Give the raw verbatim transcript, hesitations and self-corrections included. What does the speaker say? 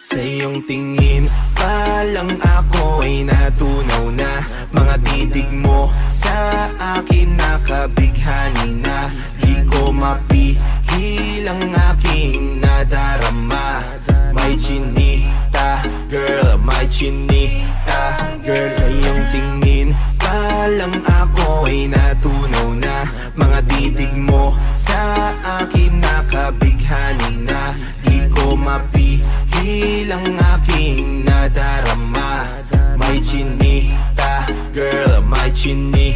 Sa iyong tingin pa lang ako ay natunaw na. Mga titig mo sa akin nakabighani na. Di ko mapihil ang aking nadarama. May chinita, girl, may chinita, girl. Sa iyong tingin pa lang ako ay natunaw na. Mga titig mo sa akin nakabighani na. Di ko mapihil ang aking nadarama. May chinita, girl, may chinita.